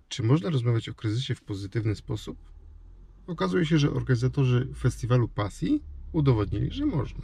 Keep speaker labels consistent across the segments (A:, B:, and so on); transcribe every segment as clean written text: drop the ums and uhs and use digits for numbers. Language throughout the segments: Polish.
A: Czy można rozmawiać o kryzysie w pozytywny sposób? Okazuje się, że organizatorzy Festiwalu Pasji udowodnili, że można.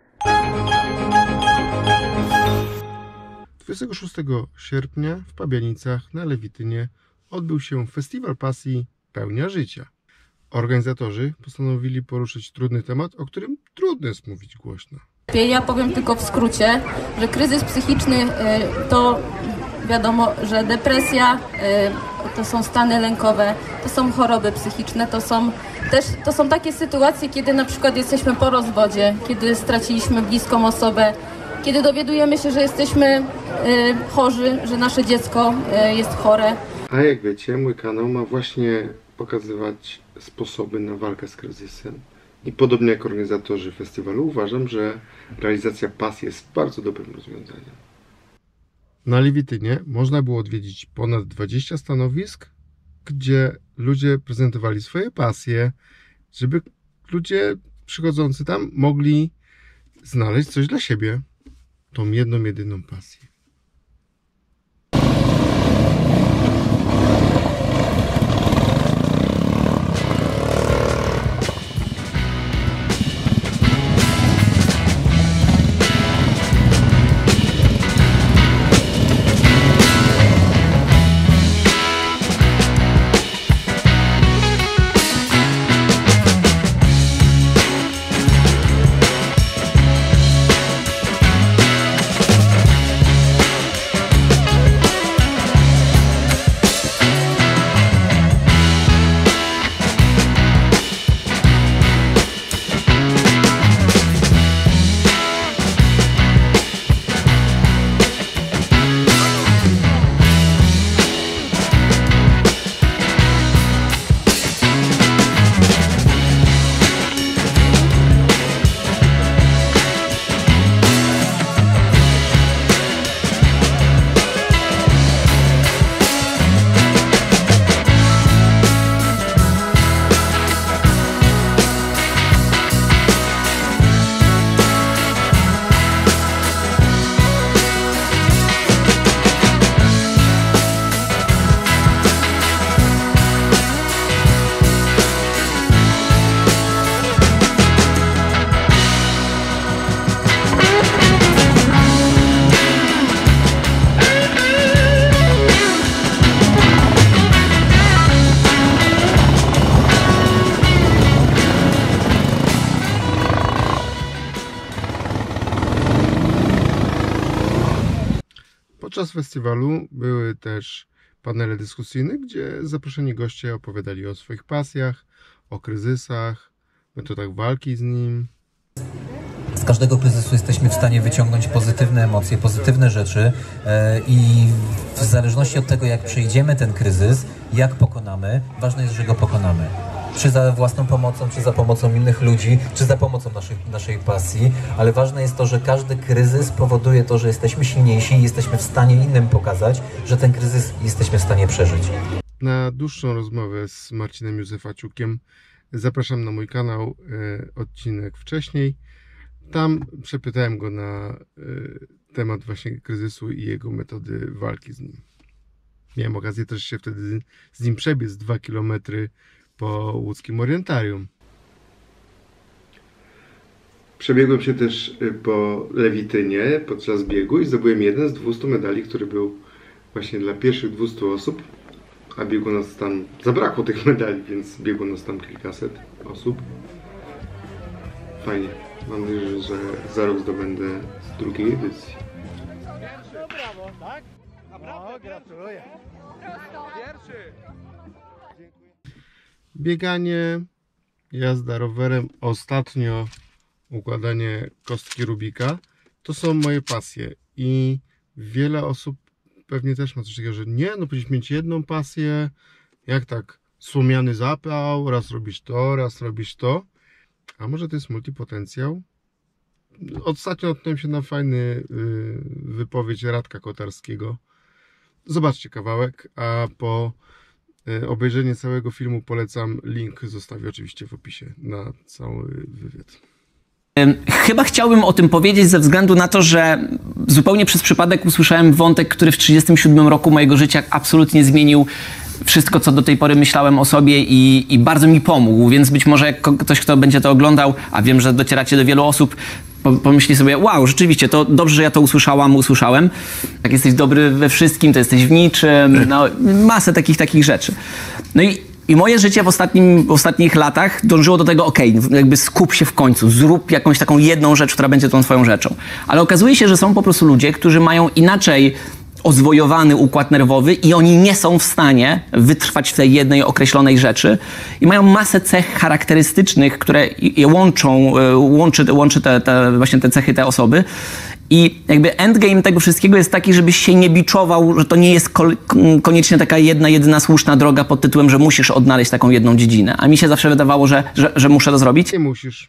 A: 26 sierpnia w Pabianicach na Lewitynie odbył się Festiwal Pasji Pełnia Życia. Organizatorzy postanowili poruszyć trudny temat, o którym trudno jest mówić głośno.
B: Ja powiem tylko w skrócie, że kryzys psychiczny to wiadomo, że depresja, to są stany lękowe, to są choroby psychiczne, to są takie sytuacje, kiedy na przykład jesteśmy po rozwodzie, kiedy straciliśmy bliską osobę, kiedy dowiadujemy się, że jesteśmy chorzy, że nasze dziecko jest chore.
A: A jak wiecie, mój kanał ma właśnie pokazywać sposoby na walkę z kryzysem. I podobnie jak organizatorzy festiwalu uważam, że realizacja pasji jest bardzo dobrym rozwiązaniem. Na Lewitynie można było odwiedzić ponad 20 stanowisk, gdzie ludzie prezentowali swoje pasje, żeby ludzie przychodzący tam mogli znaleźć coś dla siebie. Tą jedną, jedyną pasję. Podczas festiwalu były też panele dyskusyjne, gdzie zaproszeni goście opowiadali o swoich pasjach, o kryzysach, metodach walki z nim.
C: Z każdego kryzysu jesteśmy w stanie wyciągnąć pozytywne emocje, pozytywne rzeczy i w zależności od tego, jak przejdziemy ten kryzys, jak pokonamy, ważne jest, że go pokonamy. Czy za własną pomocą, czy za pomocą innych ludzi, czy za pomocą naszej pasji, ale ważne jest to, że każdy kryzys powoduje to, że jesteśmy silniejsi i jesteśmy w stanie innym pokazać, że ten kryzys jesteśmy w stanie przeżyć.
A: Na dłuższą rozmowę z Marcinem Józefaciukiem zapraszam na mój kanał, odcinek wcześniej. Tam przepytałem go na temat właśnie kryzysu i jego metody walki z nim. Miałem okazję też się wtedy z nim przebiec 2 km po łódzkim Orientarium. Przebiegłem się też po Lewitynie podczas biegu i zdobyłem jeden z 200 medali, który był właśnie dla pierwszych 200 osób, a biegło nas tam, zabrakło tych medali, więc biegło nas tam kilkaset osób. Fajnie. Mam nadzieję, że za rok zdobędę z drugiej edycji.
D: No brawo, tak? Naprawdę, gratuluję. Pierwszy.
A: Bieganie, jazda rowerem, ostatnio układanie kostki Rubika. To są moje pasje i wiele osób pewnie też ma coś takiego, że nie, no powinieneś mieć jedną pasję, jak tak słomiany zapał, raz robisz to, raz robisz to. A może to jest multipotencjał? Ostatnio natknąłem się na fajny wypowiedź Radka Kotarskiego. Zobaczcie kawałek, a po obejrzeniu całego filmu polecam, link zostawię oczywiście w opisie na cały wywiad.
E: Chyba chciałbym o tym powiedzieć ze względu na to, że zupełnie przez przypadek usłyszałem wątek, który w 1937 roku mojego życia absolutnie zmienił wszystko, co do tej pory myślałem o sobie i bardzo mi pomógł, więc być może jak ktoś, kto będzie to oglądał, a wiem, że docieracie do wielu osób, pomyśli sobie, wow, rzeczywiście, to dobrze, że ja to usłyszałem. Jak jesteś dobry we wszystkim, to jesteś w niczym, no, masę takich rzeczy. No i moje życie w ostatnich latach dążyło do tego, jakby skup się w końcu, zrób jakąś taką jedną rzecz, która będzie tą twoją rzeczą. Ale okazuje się, że są po prostu ludzie, którzy mają inaczej ozwojowany układ nerwowy i oni nie są w stanie wytrwać w tej jednej określonej rzeczy i mają masę cech charakterystycznych, które je łączy właśnie te cechy te osoby. I jakby endgame tego wszystkiego jest taki, żebyś się nie biczował, że to nie jest koniecznie taka jedyna słuszna droga pod tytułem, że musisz odnaleźć taką jedną dziedzinę. A mi się zawsze wydawało, że muszę to zrobić.
A: Nie musisz.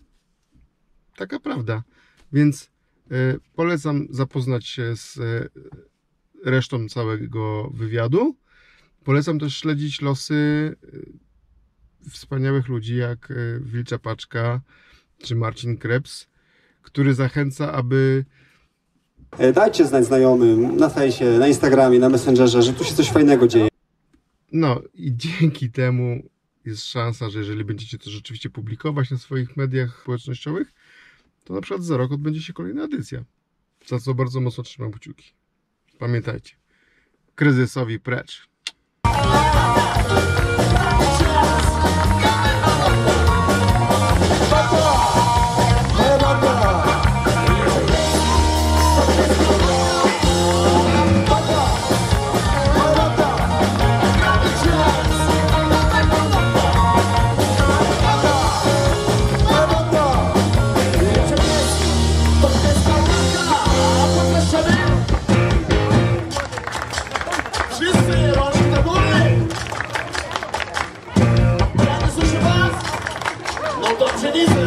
A: Taka prawda. Więc polecam zapoznać się z resztą całego wywiadu. Polecam też śledzić losy wspaniałych ludzi jak Wilcza Paczka czy Marcin Krebs, który zachęca, aby...
F: Dajcie znać znajomym na fejsie, na Instagramie, na Messengerze, że tu się coś fajnego dzieje.
A: No i dzięki temu jest szansa, że jeżeli będziecie to rzeczywiście publikować na swoich mediach społecznościowych, to na przykład za rok odbędzie się kolejna edycja. Za co bardzo mocno trzymam kciuki. Pamiętajcie, kryzysowi precz.
G: No to przyjdzie.